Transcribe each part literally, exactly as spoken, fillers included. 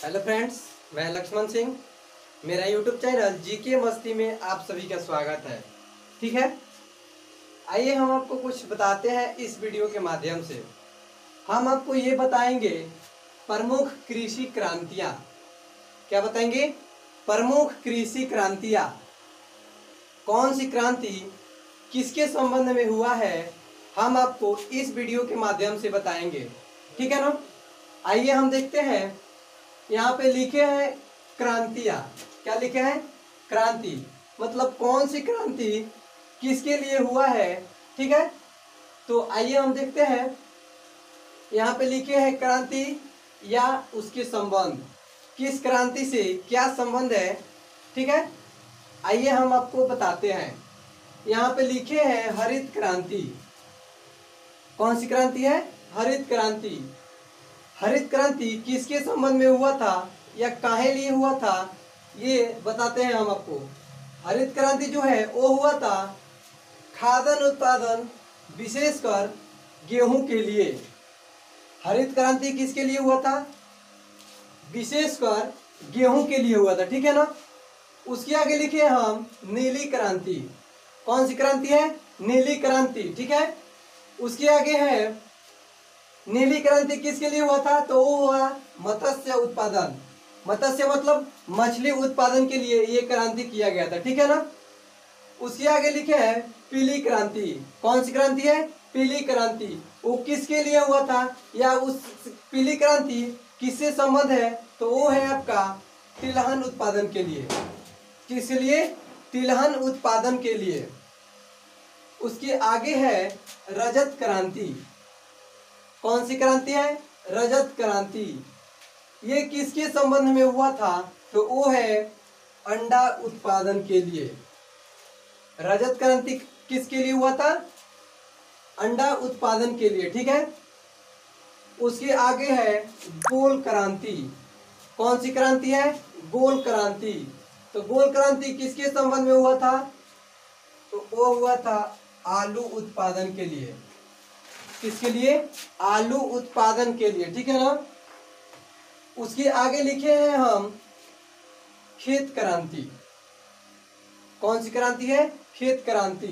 Hello friends, मैं लक्ष्मण सिंह। मेरा YouTube channel GK मस्ती में आप सभी का स्वागत है। ठीक है, आइए हम आपको कुछ बताते हैं इस वीडियो के माध्यम से। हम आपको ये बताएंगे प्रमुख कृषि क्रांतियाँ। क्या बताएंगे? प्रमुख कृषि क्रांतियाँ। कौन सी क्रांति किसके संबंध में हुआ है, हम आपको इस वीडियो के माध्यम से बताएंगे। ठीक है ना? आइए हम देखते हैं। यहाँ पे लिखे हैं क्रांतियां। क्या लिखे हैं? क्रांति। मतलब कौन सी क्रांति किसके लिए हुआ है। ठीक है, तो आइए हम देखते हैं। यहाँ पे लिखे हैं क्रांति या उसके संबंध, किस क्रांति से क्या संबंध है। ठीक है, आइए हम आपको बताते हैं। यहाँ पे लिखे हैं हरित क्रांति। कौन सी क्रांति है? हरित क्रांति। हरित क्रांति किसके संबंध में हुआ था या काहे लिए हुआ था, ये बताते हैं हम आपको। हरित क्रांति जो है वो हुआ था खाद्यान्न उत्पादन, विशेषकर गेहूं के लिए। हरित क्रांति किसके लिए हुआ था? विशेषकर गेहूं के लिए हुआ था। ठीक है ना? उसके आगे लिखे हम नीली क्रांति। कौन सी क्रांति है? नीली क्रांति। ठीक है, उसके आगे है नीली क्रांति किसके लिए हुआ था? तो वो हुआ मत्स्य उत्पादन। मत्स्य मतलब मछली उत्पादन के लिए ये क्रांति किया गया था। ठीक है ना? उसके आगे लिखे है पीली क्रांति। कौन सी क्रांति है? पीली क्रांति। वो किसके लिए हुआ था या उस पीली क्रांति किससे संबंध है? तो वो है आपका तिलहन उत्पादन के लिए। किस लिए? तिलहन उत्पादन के लिए। उसके आगे है रजत क्रांति। कौन सी क्रांति है? रजत क्रांति। ये किसके संबंध में हुआ था? तो वो है अंडा उत्पादन के लिए। रजत क्रांति किसके लिए हुआ था? अंडा उत्पादन के लिए। ठीक है, उसके आगे है गोल क्रांति। कौन सी क्रांति है? गोल क्रांति। तो गोल क्रांति किसके संबंध में हुआ था? तो वो हुआ था आलू उत्पादन के लिए। किसके लिए? आलू उत्पादन के लिए। ठीक है ना? उसके आगे लिखे हैं हम खेत क्रांति। कौन सी क्रांति है? खेत क्रांति।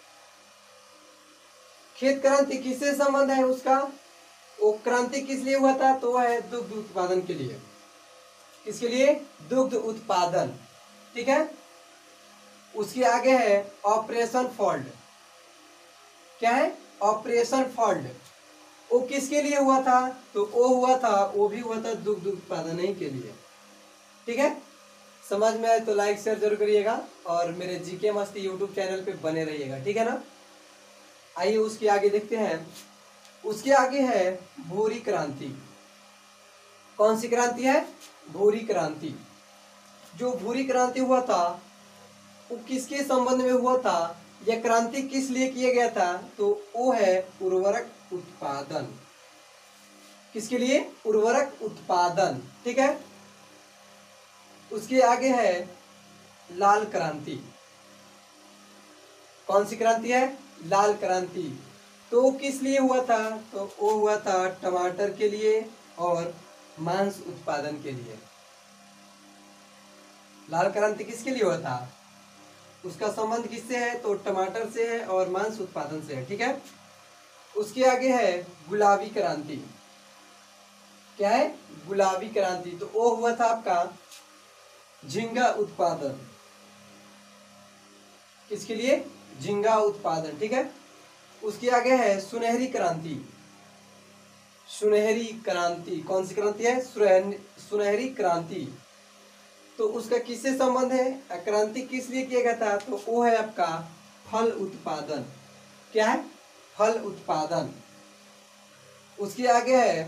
खेत क्रांति किससे संबंध है उसका? वो क्रांति किस लिए हुआ था? तो वह है दुग्ध उत्पादन के लिए। किसके लिए? दुग्ध उत्पादन। ठीक है, उसके आगे है ऑपरेशन फ्लड। क्या है? Operation flood. वो किसके लिए हुआ था? तो वो हुआ था वो भी हुआ था दुग्ध उत्पादन ही के लिए। ठीक है, समझ में आए तो लाइक शेयर जरूर करिएगा और मेरे जीके मस्ती यूट्यूब चैनल पे बने रहिएगा। ठीक है ना? आइए उसके आगे देखते हैं। उसके आगे है भूरी क्रांति। कौन सी क्रांति है? भूरी क्रांति। जो भूरी क्रांति हुआ था वो किसके संबंध में हुआ था? यह क्रांति किस लिए किया गया था? तो वो है उर्वरक उत्पादन। किसके लिए? उर्वरक उत्पादन। ठीक है, उसके आगे है लाल क्रांति। कौन सी क्रांति है? लाल क्रांति। तो किस लिए हुआ था? तो वो हुआ था टमाटर के लिए और मांस उत्पादन के लिए। लाल क्रांति किसके लिए हुआ था? उसका संबंध किससे है? तो टमाटर से है और मांस उत्पादन से है। ठीक है, उसके आगे है गुलाबी क्रांति। क्या है? गुलाबी क्रांति। तो वो हुआ था आपका झींगा उत्पादन। किसके लिए? झींगा उत्पादन। ठीक है, उसके आगे है सुनहरी क्रांति। सुनहरी क्रांति। कौन सी क्रांति है? सुनहरी क्रांति। तो उसका किससे संबंध है? क्रांति किस लिए किया गया था? तो वो है आपका फल उत्पादन। क्या है? फल उत्पादन। उसके आगे है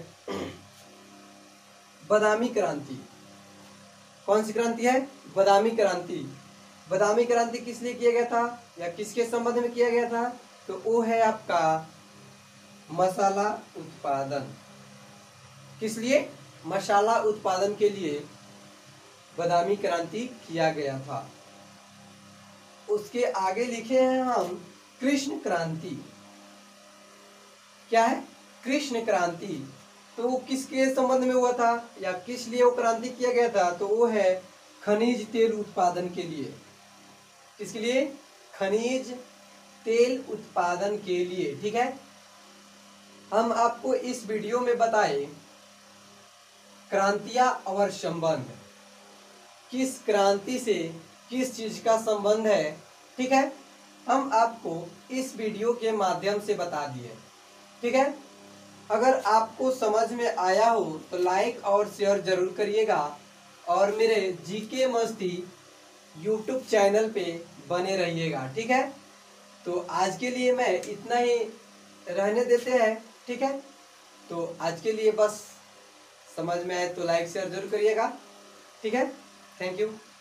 बादामी क्रांति। कौन सी क्रांति है? बादामी क्रांति। बादामी क्रांति किस लिए किया गया था या किसके संबंध में किया गया था? तो वो है आपका मसाला उत्पादन। किस लिए? मसाला उत्पादन के लिए बादामी क्रांति किया गया था। उसके आगे लिखे हैं हम कृष्ण क्रांति। क्या है? कृष्ण क्रांति। तो वो किसके संबंध में हुआ था या किस लिए वो क्रांति किया गया था, तो वो है खनिज तेल उत्पादन के लिए। किसके लिए? खनिज तेल उत्पादन के लिए। ठीक है, हम आपको इस वीडियो में बताए क्रांतियां और संबंध, किस क्रांति से किस चीज का संबंध है। ठीक है, हम आपको इस वीडियो के माध्यम से बता दिए। ठीक है, अगर आपको समझ में आया हो तो लाइक और शेयर जरूर करिएगा और मेरे जीके मस्ती यूट्यूब चैनल पे बने रहिएगा। ठीक है, तो आज के लिए मैं इतना ही रहने देते हैं। ठीक है, तो आज के लिए बस समझ में आए तो लाइक शेयर जरूर करिएगा। ठीक है, थैंक यू।